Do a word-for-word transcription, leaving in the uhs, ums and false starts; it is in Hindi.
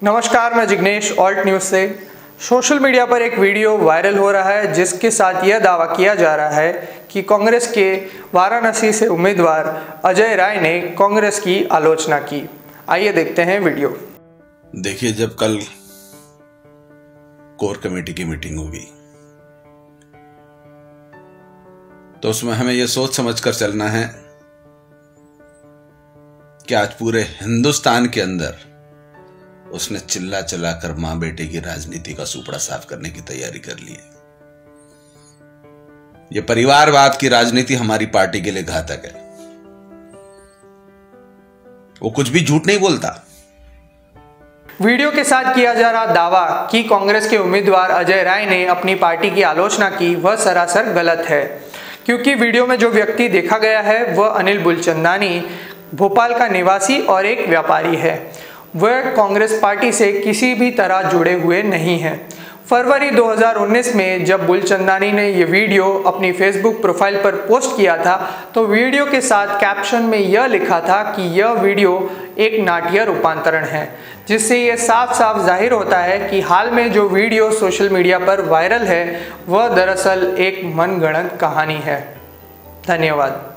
नमस्कार, मैं जिग्नेश ऑल्ट न्यूज़ से। सोशल मीडिया पर एक वीडियो वायरल हो रहा है जिसके साथ यह दावा किया जा रहा है कि कांग्रेस के वाराणसी से उम्मीदवार अजय राय ने कांग्रेस की आलोचना की। आइए देखते हैं वीडियो। देखिए, जब कल कोर कमेटी की मीटिंग होगी तो उसमें हमें यह सोच समझकर चलना है कि आज पूरे हिंदुस्तान के अंदर उसने चिल्ला चलाकर मां बेटे की राजनीति का सुपड़ा साफ करने की तैयारी कर ली है। यह परिवारवाद की राजनीति हमारी पार्टी के लिए घातक है। वो कुछ भी झूठ नहीं बोलता। वीडियो के साथ किया जा रहा दावा कि कांग्रेस के उम्मीदवार अजय राय ने अपनी पार्टी की आलोचना की, वह सरासर गलत है, क्योंकि वीडियो में जो व्यक्ति देखा गया है वह अनिल बुलचंदानी, भोपाल का निवासी और एक व्यापारी है। वह कांग्रेस पार्टी से किसी भी तरह जुड़े हुए नहीं हैं। फरवरी दो हज़ार उन्नीस में जब बुलचंदानी ने ये वीडियो अपनी फेसबुक प्रोफाइल पर पोस्ट किया था तो वीडियो के साथ कैप्शन में यह लिखा था कि यह वीडियो एक नाट्य रूपांतरण है, जिससे यह साफ साफ जाहिर होता है कि हाल में जो वीडियो सोशल मीडिया पर वायरल है वह दरअसल एक मनगढ़ंत कहानी है। धन्यवाद।